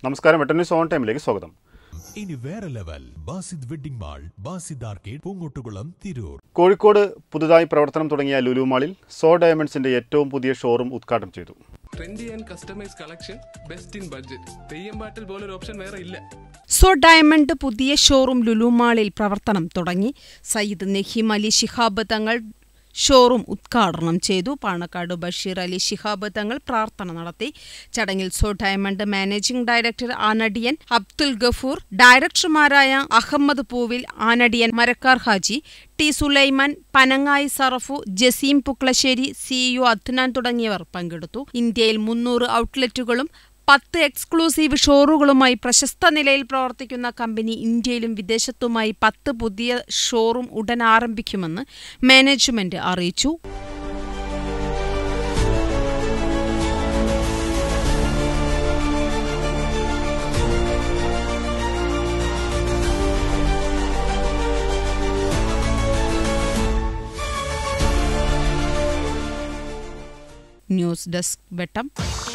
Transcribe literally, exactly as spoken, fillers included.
നമസ്കാരം, Vettan news on ടൈമിലേക്ക് സ്വാഗതം. ഇനി വേറെ level Basid wedding mall, Basid arcade, Poongottukulam, Tirur. Kozhikode പുതുതായി പ്രവർത്തനം തുടങ്ങിയ ലുലു മാളിൽ സോ ഡയമണ്ട്സിന്റെ ഏറ്റവും പുതിയ ഷോറൂം ഉദ്ഘാടനം ചെയ്തു. Trendy and customise collection, best in budget. തെയ്യം പാട്ടിൽ പോലൊരു ഓപ്ഷൻ വേറെ ഇല്ല. സോ ഡയമണ്ട് പുതിയ ഷോറൂം ലുലു മാളിൽ പ്രവർത്തനം തുടങ്ങി. സയ്യിദ് നഹീം അലി ശിഹാബ് തങ്ങൾ ഷോറൂം ഉദ്ഘാടനം ചെയ്തു. പാണക്കാട് ബഷീർ അലി ശിഹാബ് തങ്ങൾ പ്രാർത്ഥന നടത്തി. ചടങ്ങിൽ so diamond managing director Anadiyan Abdul Gafoor, ഡയറക്ടർമാരായ അഹമ്മദ് പൂവിൽ, ആനടിയൻ മരക്കാർ ഹാജി, ടി സുലൈമാൻ, പനങ്ങായി സറഫു, ജസീം പുക്ലശ്ശേരി, സിഇഒ അദ്നാൻ തുടങ്ങിയവർ പങ്കെടുത്തു. ഇന്ത്യയിൽ മുന്നൂറ് ഔട്ട്ലെറ്റുകളും പത്ത് എക്സ്ക്ലൂസീവ് ഷോറൂമുകളുമായി പ്രശസ്ത നിലയിൽ പ്രവർത്തിക്കുന്ന കമ്പനി ഇന്ത്യയിലും വിദേശത്തുമായി പത്ത് പുതിയ ഷോറൂം ഉടൻ ആരംഭിക്കുമെന്ന് മാനേജ്മെന്റ് അറിയിച്ചു. ന്യൂസ് ഡെസ്ക് വെട്ടം.